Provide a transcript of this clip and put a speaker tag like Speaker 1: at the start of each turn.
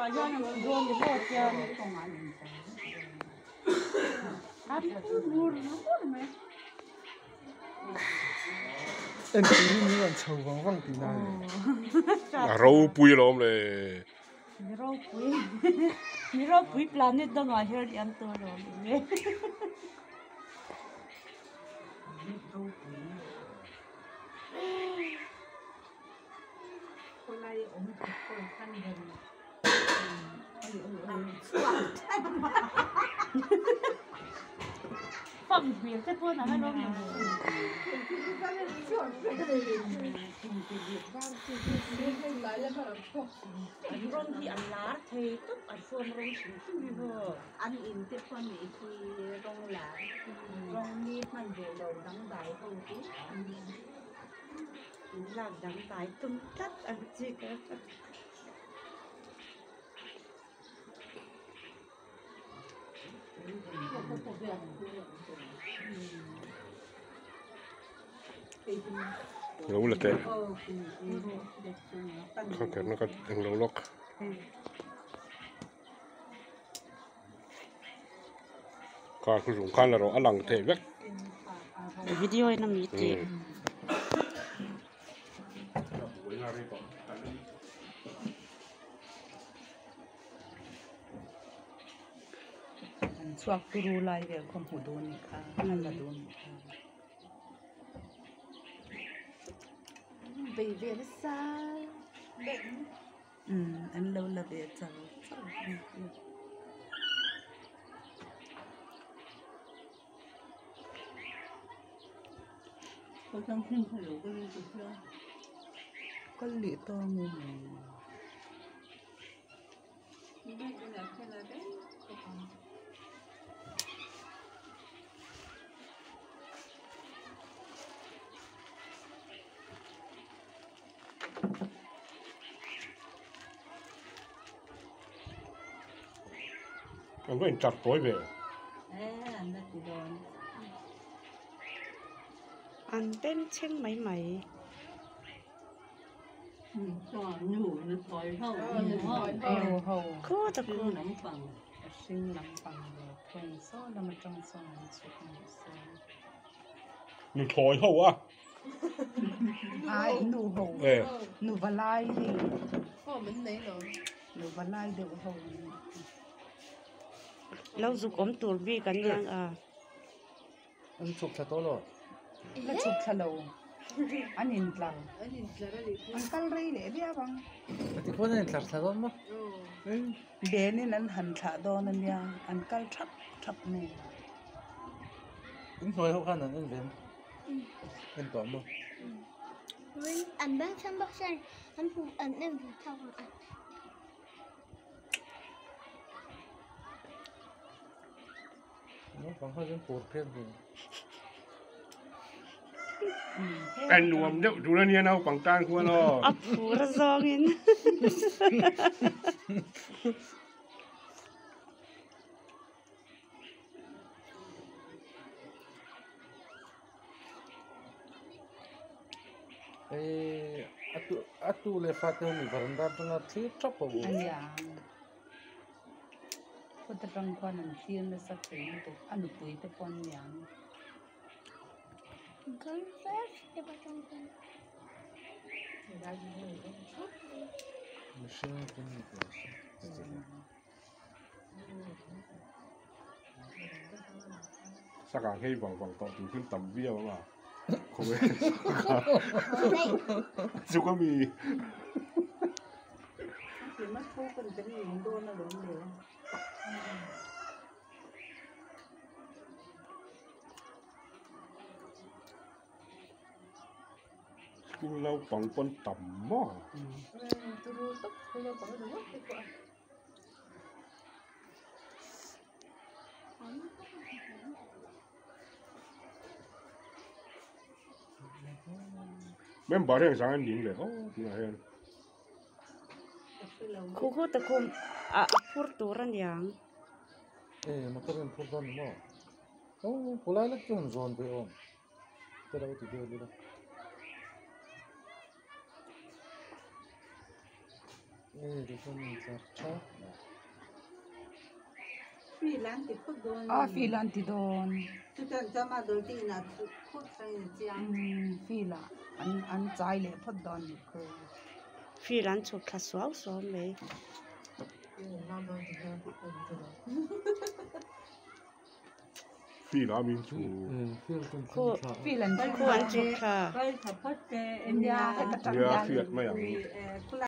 Speaker 1: gọi cho nó luôn cái bột chưa ăn buồn lắm mày
Speaker 2: em tí như là sầu vắng vắng tí này
Speaker 3: rau bùi lắm này
Speaker 1: rau bùi planet đó ngoài here đi ăn tôi rồi放别再多拿那种rong thì ăn lá thì tức ăn phun rong xịn tươi thôi ăn in tiếp con này thì rong lá rong mi mình về đầu đắng đáy không tí làm đắng đáy tung cắt ăn gì cả
Speaker 3: lâu là thế không thể nó có thằng lâu lóc cả cái dùng khăn là rồi ăn lằng thế vét
Speaker 1: video này mình chị swak turu lai về không hụt đồn cả ăn là đồn
Speaker 4: vì việc xa bệnh
Speaker 1: ăn lâu là về cháu có trong phim phải đủ cái gì chưa có lị to người
Speaker 3: anh có chặt tối về
Speaker 1: ăn tên chênh mấy mấy
Speaker 4: nhủ nó thói hậu
Speaker 1: nhiều hậu có thật cô nắm bằng sinh nắm bằng rồi thuần số là một trong số
Speaker 3: nụ thổi hậu à
Speaker 1: ai nụ hậu nụ và lai thì nụ và lai được hậu lâu dục ốm tụt vi cái nhang à
Speaker 2: anh chụp thật tốt rồi
Speaker 1: là chụp thật lâu anh nhìn lâu anh cắt rây để biết không
Speaker 2: thì có nên thật thật không
Speaker 1: để nên anh hành thả đó nên nha anh cắt thấp thấp này
Speaker 2: anh nói không khăn là anh về anh tóm không
Speaker 4: anh bán xong bác sen anh phụ anh em vì sao mà anh
Speaker 2: nó còn hơi dân phụt thêm rồi
Speaker 3: anh nuông đâu chú lên đâu bằng trang của nó
Speaker 1: ấp phủ ra gió nghe
Speaker 2: atu le fatih ni varanda tengah sih top apa
Speaker 1: anh có tập trung quan làm thiên là sắc tính được ăn được tuổi tập quan nhàng
Speaker 4: con phép để bắt trong con
Speaker 2: mesin ini
Speaker 3: sắc càng hay vòng vòng tọt từขึ้นtầm bia mà không biết chú có mì
Speaker 1: thì mất phu cần cái gì cũng đôn là đúng điều
Speaker 3: chú lâu bằng con tầm mò mấy bà đang sáng anh nhìnเลยthì là hen
Speaker 1: khu ta cùng phur turan yang
Speaker 2: nó có bên phun con mà pulai lagi kan zon pe on tidak itu dia dia Det får man inte ta.
Speaker 1: ฟรีแลนซ์ติดพุดโดน
Speaker 5: ฟีลันติดอน
Speaker 1: ทุกท่านจะมาโดยที่น่ะพุดไปเจียง
Speaker 5: ฟีละอันใจเลยพอดอนคือ
Speaker 6: freelance 做 casual 所没。
Speaker 1: มาโดยที่เราพุดโดน
Speaker 3: พี่รามินชู
Speaker 2: Fel som
Speaker 6: คู่
Speaker 2: kan
Speaker 5: ฟีลัน
Speaker 6: คู่อันจุกค่ะ
Speaker 1: ก็ถ้าพุดเจเอ็นยา
Speaker 3: เรือเฟียดไม่อย่างนี้
Speaker 1: คุ